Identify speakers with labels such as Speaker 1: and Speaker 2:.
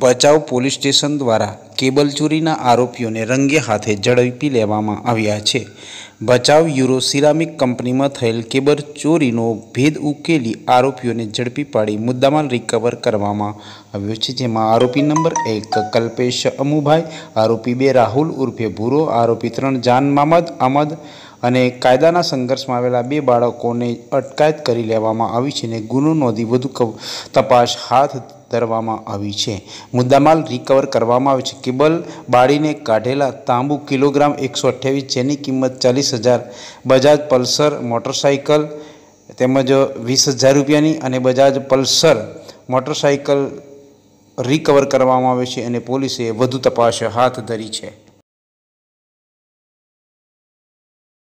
Speaker 1: Bhachau police station દ્વારા cable ચોરીના આરોપીઓને રંગે હાથે ઝડપી લેવામાં આવ્યા છે। ભચાઉ યુરો સિરામિક કંપનીમાં થયેલ કેબલ ચોરીનો ભેદ ઉકેલી આરોપીઓને ઝડપી પાડી મુદ્દામાલ રિકવર કરવામાં આવ્યો છે, જેમાં આરોપી નંબર 1 કલ્પેશ અમુભાઈ, આરોપી 2 રાહુલ ઉર્ફે ભૂરો, આરોપી 3 જાન મામદ અમદ અને કાયદાના સંઘર્ષમાં આવેલા 2 બાળકોને અટકાયત કરી લેવામાં આવી છે અને ગુનો નોંધી વધુ તપાસ હાથ ધરવામાં આવી છે। મુદ્દામાલ રિકવર કરવામાં આવ્યો છે। કેબલ બાળીને કાઢેલા તાંબુ કિલોગ્રામ 128, જેની કિંમત 40,000, બજાજ પલ્સર મોટરસાઇકલ તેમજ 20,000 રૂપિયાની અને બજાજ પલ્સર મોટરસાઇકલ રિકવર કરવામાં આવે છે અને પોલીસે વધુ તપાસ હાથ ધરી છે।